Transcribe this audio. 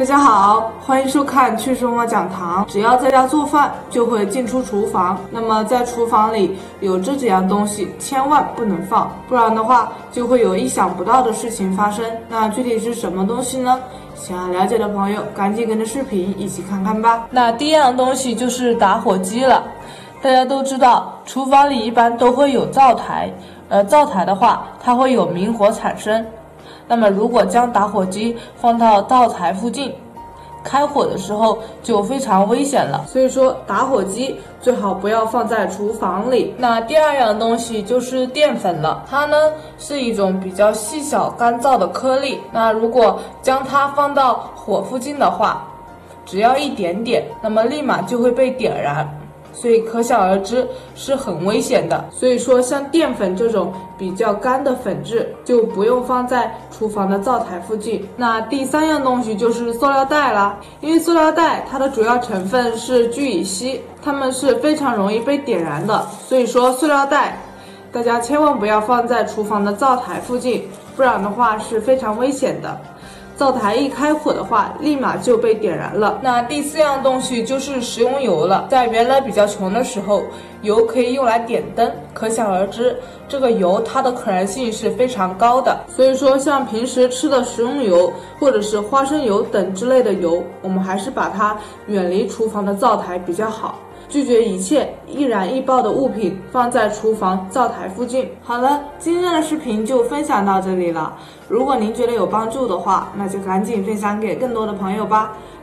大家好，欢迎收看趣生活讲堂。只要在家做饭，就会进出厨房。那么在厨房里有这几样东西，千万不能放，不然的话就会有意想不到的事情发生。那具体是什么东西呢？想要了解的朋友，赶紧跟着视频一起看看吧。那第一样东西就是打火机了。大家都知道，厨房里一般都会有灶台，灶台的话，它会有明火产生。那么如果将打火机放到灶台附近，开火的时候就非常危险了。所以说打火机最好不要放在厨房里。那第二样东西就是淀粉了，它呢是一种比较细小干燥的颗粒。那如果将它放到火附近的话，只要一点点，那么立马就会被点燃。所以可想而知是很危险的。所以说像淀粉这种比较干的粉质就不用放在厨房的灶台附近。那第三样东西就是塑料袋啦，因为塑料袋它的主要成分是聚乙烯，它们是非常容易被点燃的。所以说塑料袋大家千万不要放在厨房的灶台附近，不然的话是非常危险的。灶台一开火的话，立马就被点燃了。那第四样东西就是食用油了。在原来比较穷的时候，油可以用来点灯，可想而知，这个油它的可燃性是非常高的。所以说，像平时吃的食用油或者是花生油等之类的油，我们还是把它远离厨房的灶台比较好。拒绝一切易燃易爆的物品放在厨房灶台附近。好了，今天的视频就分享到这里了。如果您觉得有帮助的话，那就赶紧分享给更多的朋友吧。